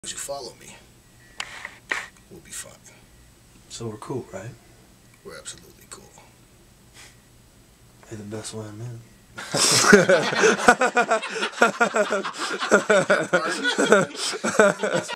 As you follow me, we'll be fine. So we're cool, right? We're absolutely cool. You're the best one, man.